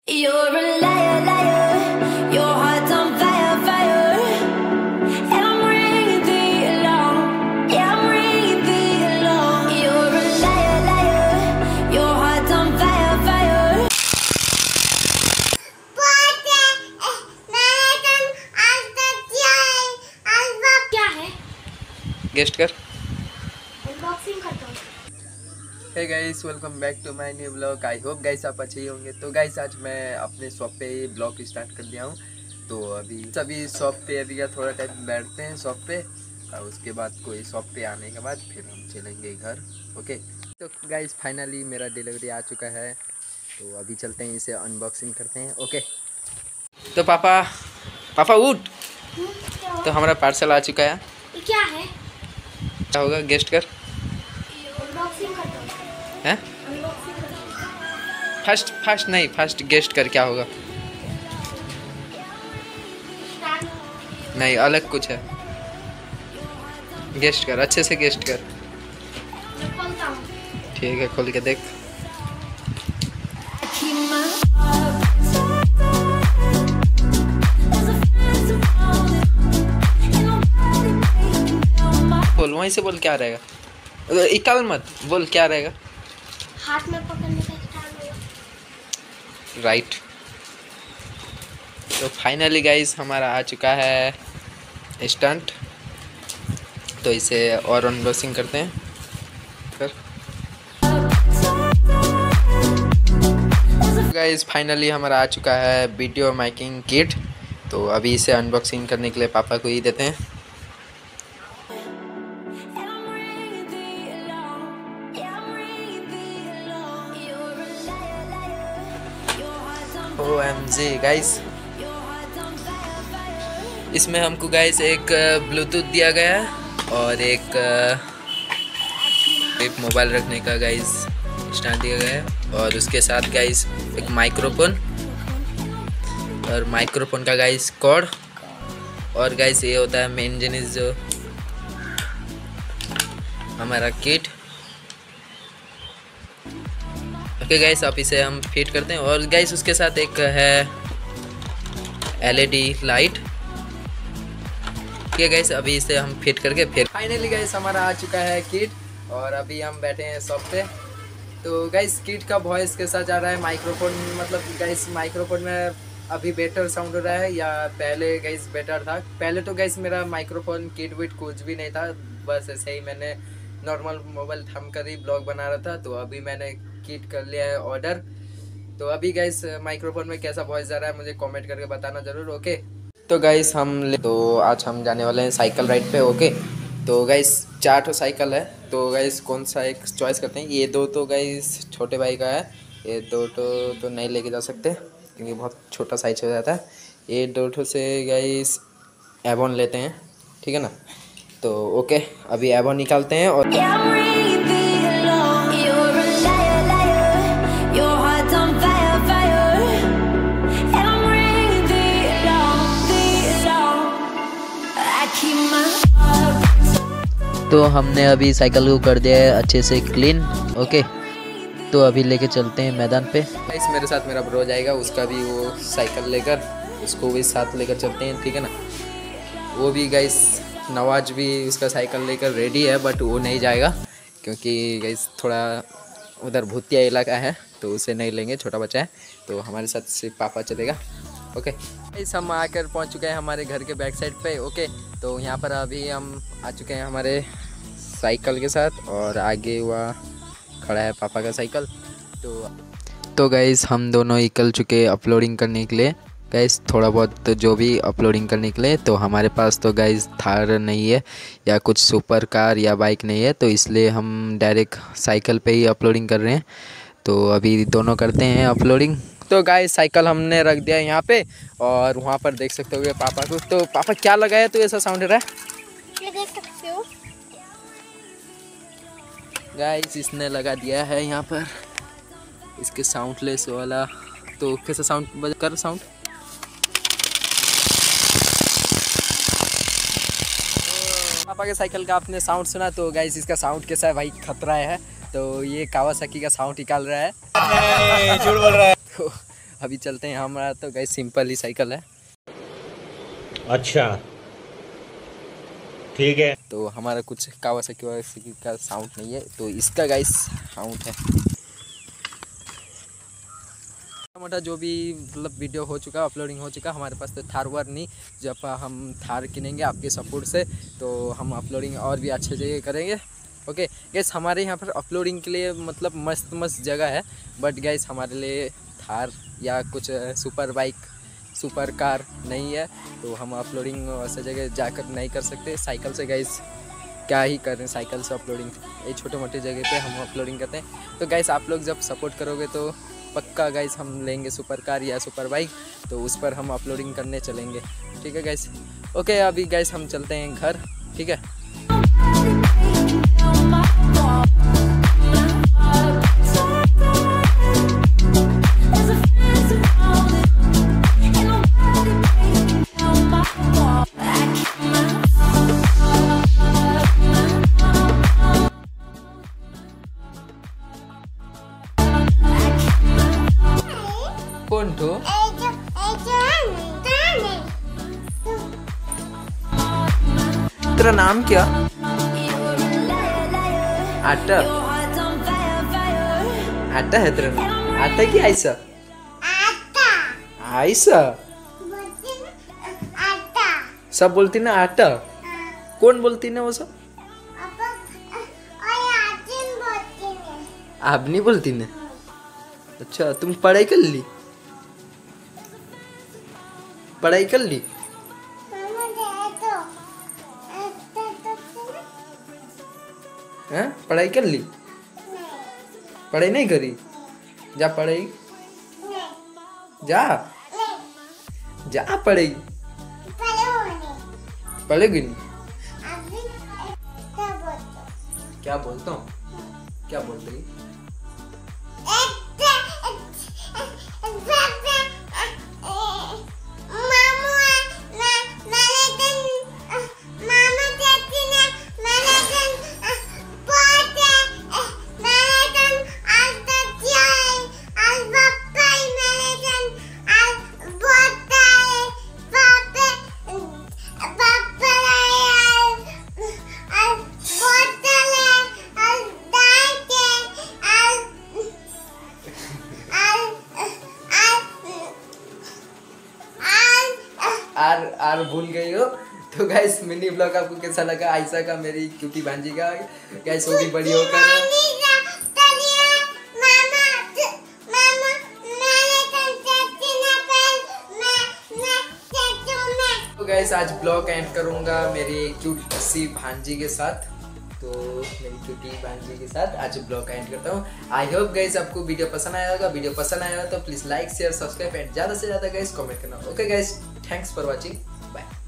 You're a liar, liar. Your heart's on fire, fire. And I'm ringing the alarm. Yeah, I'm ringing the alarm. You're a liar, liar. Your heart's on fire, fire. क्या है? Guest कर। Unboxing करता हूँ। Hey guys, welcome back to my new blog. I hope guys आप अच्छे ही होंगे। तो guys आज मैं अपने शॉप पे ब्लॉग स्टार्ट कर दिया हूँ। तो अभी सभी शॉप पे अभी का थोड़ा टाइम बैठते हैं शॉप पे, और उसके बाद कोई शॉप पे आने के बाद फिर हम चलेंगे घर। ओके, तो गाइस फाइनली मेरा डिलीवरी आ चुका है, तो अभी चलते हैं, इसे अनबॉक्सिंग करते हैं। ओके, तो पापा उठ। तो हमारा पार्सल आ चुका है। क्या है? क्या होगा? गेस्ट कर। अनबॉक्सिंग करता हूँ। हैं? फर्स्ट गेस्ट कर, क्या होगा? नहीं, अलग कुछ है। गेस्ट कर, अच्छे से गेस्ट कर। ठीक है, खोल के देख। बोल, वहीं से बोल, क्या रहेगा? इकाल मत बोल, क्या रहेगा? हाथ में पकड़ने का स्टाइल होगा। राइट। तो फाइनली गाइस हमारा आ चुका है स्टंट, तो इसे और अनबॉक्सिंग करते हैं। गाइस फाइनली हमारा आ चुका है वीडियो मेकिंग किट, तो अभी इसे अनबॉक्सिंग करने के लिए पापा को ही देते हैं। OMG गाइस, इसमें हमको गाइस एक ब्लूटूथ दिया गया है और एक मोबाइल रखने का गाइस स्टैंड दिया गया है, और उसके साथ गाइस एक माइक्रोफोन और माइक्रोफोन का गाइस कॉर्ड, और गाइस ये होता है मेन जिनिस जो हमारा किट। ओके गाइस, अब इसे हम फिट करते हैं, और गाइस उसके साथ एक है LED लाइट। ठीक है गाइस, अभी इसे हम फिट करके फिर फाइनली गाइस हमारा आ चुका है किट, और अभी हम बैठे हैं शॉप पे। तो गाइस किट का वॉइस कैसा जा रहा है? माइक्रोफोन मतलब गाइस माइक्रोफोन में अभी बेटर साउंड हो रहा है या पहले गाइस बेटर था? पहले तो गाइस मेरा माइक्रोफोन किट विट कुछ भी नहीं था, बस ऐसे ही मैंने नॉर्मल मोबाइल थम कर ही ब्लॉग बना रहा था। तो अभी मैंने किट कर लिया है ऑर्डर। तो अभी गाइस माइक्रोफोन में कैसा वॉइस जा रहा है मुझे कमेंट करके बताना ज़रूर। ओके, तो गाइस तो आज हम जाने वाले हैं साइकिल राइड पे। ओके, तो गाइस 4 ठो साइकिल है, तो गाइस कौन सा एक चॉइस करते हैं? ये 2 तो गाइस छोटे भाई का है, ये 2 तो नहीं लेके जा सकते क्योंकि बहुत छोटा साइज हो जाता है। ये 2 ठो से गाइस एवॉन लेते हैं, ठीक है ना? तो ओके, अभी एवॉन निकालते हैं और तो हमने अभी साइकिल को कर दिया है अच्छे से क्लीन। ओके, तो अभी लेके चलते हैं मैदान पे। गाइस मेरे साथ मेरा ब्रो जाएगा, उसका भी वो साइकिल लेकर, उसको भी साथ लेकर चलते हैं, ठीक है ना? वो भी गाइस नवाज भी उसका साइकिल लेकर रेडी है, बट वो नहीं जाएगा क्योंकि गाइस थोड़ा उधर भूतिया इलाका है, तो उसे नहीं लेंगे, छोटा बच्चा है। तो हमारे साथ सिर्फ पापा चलेगा। ओके गाइस, हम आकर पहुंच चुके हैं हमारे घर के बैक साइड पे। ओके, तो यहाँ पर अभी हम आ चुके हैं हमारे साइकिल के साथ, और आगे हुआ खड़ा है पापा का साइकिल। तो गाइस हम दोनों निकल चुके अपलोडिंग करने के लिए। गाइस थोड़ा बहुत जो भी अपलोडिंग करने के लिए, तो हमारे पास तो गाइस थार नहीं है या कुछ सुपर कार या बाइक नहीं है, तो इसलिए हम डायरेक्ट साइकिल पे ही अपलोडिंग कर रहे हैं। तो अभी दोनों करते हैं अपलोडिंग। तो गाइस साइकिल हमने रख दिया यहाँ पे, और वहाँ पर देख सकते हो पापा को। तो पापा क्या लगाया तो ऐसा साउंड रहा है? ये देख सकते हो गाइस इसने लगा दिया है यहाँ पर इसके साउंडलेस वाला। तो कैसा साउंड कर साउंड? पापा के साइकिल का आपने साउंड सुना, तो गाइस इसका साउंड कैसा है भाई? खतरा है। तो ये कावासाकी का साउंड निकाल रहा है। झूठ बोल रहा है। तो अभी चलते हैं। हमारा तो गाइस सिंपल ही साइकिल है। अच्छा ठीक है। तो हमारा कुछ कावासाकी का साउंड नहीं है, तो इसका गाइस साउंड है। मोटा जो भी मतलब वीडियो हो चुका, अपलोडिंग हो चुका। हमारे पास तो थार वार नहीं, जब हम थार किनेंगे आपके सपोर्ट से तो हम अपलोडिंग और भी अच्छे जगह करेंगे। ओके गैस, हमारे यहाँ पर अपलोडिंग के लिए मतलब मस्त मस्त जगह है, बट गैस हमारे लिए थार या कुछ सुपर बाइक सुपर कार नहीं है, तो हम अपलोडिंग वैसे जगह जाकर नहीं कर सकते। साइकिल से गाइस क्या ही करें, साइकिल से अपलोडिंग ये छोटे मोटे जगह पे हम अपलोडिंग करते हैं। तो गाइस आप लोग जब सपोर्ट करोगे तो पक्का गाइस हम लेंगे सुपर कार या सुपर बाइक, तो उस पर हम अपलोडिंग करने चलेंगे। ठीक है गाइस। ओके अभी गाइस हम चलते हैं घर। ठीक है। कौन तो तेरा नाम क्या? आटा आटा है तेरा नाम? आटा की आयशा? आयशा सब बोलती ना आटा। कौन बोलती ना वो सब? आप नहीं बोलती ना? अच्छा तुम पढ़ाई कर ली? पढ़ाई कर ली? हैं पढ़ाई कर ली? पढ़ाई नहीं करी? जा पढ़ाई जा जा पढ़ाई पढ़ेगी नहीं? क्या बोलता हूँ? क्या बोल रही? आर भूल गई हो। तो गाइस मिनी ब्लॉग आपको कैसा लगा आयशा का, मेरी क्यूटी भांजी का? गाइस वो भी बड़ी होकर तो गाइस आज ब्लॉग एंड करूंगा मेरी क्यूट सी भांजी के साथ। तो मेरी क्यूटी भांजी के साथ आज ब्लॉग एंड करता हूँ। आई होप गाइस आपको वीडियो पसंद आया होगा। वीडियो पसंद आया हो तो please like share subscribe and ज़्यादा से ज़्यादा गाइस कमेंट करना। Okay guys, thanks for watching, bye.